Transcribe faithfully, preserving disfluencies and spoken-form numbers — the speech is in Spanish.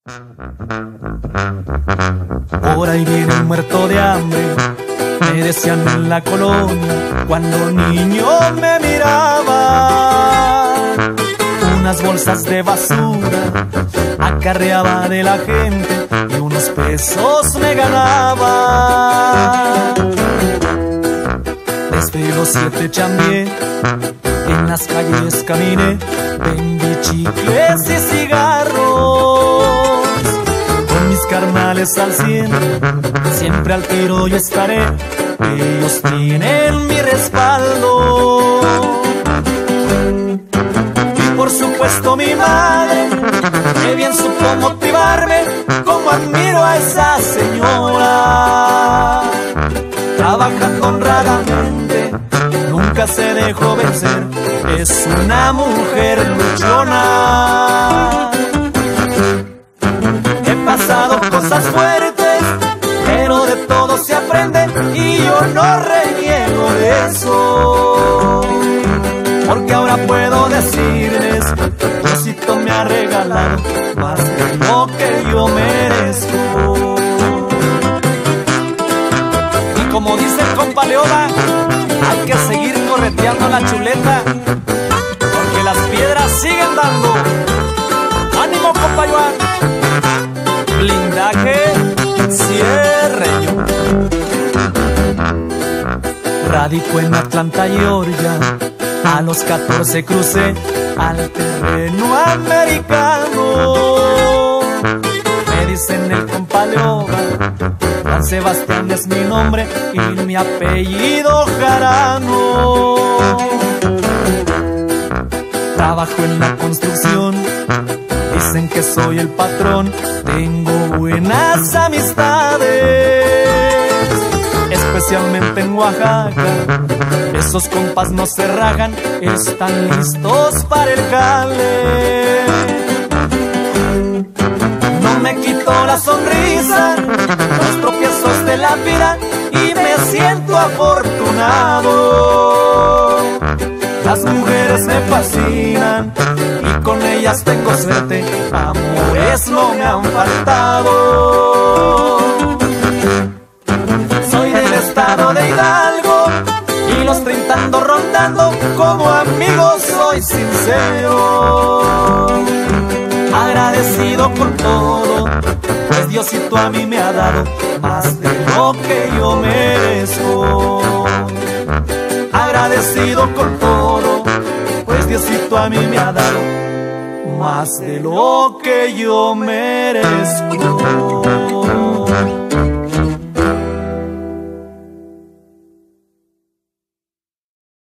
Por ahí viene un muerto de hambre, me decían en la colonia cuando niño me miraba. Unas bolsas de basura acarreaba de la gente y unos pesos me ganaba. Desde los siete chambié, en las calles caminé, vendí chicles y cigarros. Con mis carnales al cien, siempre al tiro yo estaré, ellos tienen mi respaldo. Y por supuesto mi madre, que bien supo motivarme, como admiro a esa señora. Trabajando honradamente, nunca se dejó vencer, es una mujer luchona. He pasado cosas fuertes, pero de todo se aprende y yo no reniego de eso. Porque ahora puedo decirles, Diosito me ha regalado más de lo que yo merezco. Y como dice el compa Leoba, hay que seguir correteando la chuleta, porque las piedras siguen dando. ¡Ánimo, compa Joan! Blindaje, cierre. Radico en Atlanta, Georgia. A los catorce crucé al terreno americano. Me dicen el compa Leoba, Juan Sebastián es mi nombre y mi apellido Jarano. Trabajo en la construcción, dicen que soy el patrón, tengo buenas amistades, especialmente en Oaxaca. Esos compas no se rajan, están listos para el jale. No me quito la sonrisa, los tropiezos de la vida y me siento afortunado. Las mujeres me fascinan y con ellas tengo suerte, amores no me han faltado. Soy del estado de Hidalgo y los treinta ando rondando, como amigo soy sincero. Agradecido con todo, pues Diosito a mí me ha dado más de lo que yo merezco. Agradecido con todo, pues Diosito a mí me ha dado más de lo que yo merezco.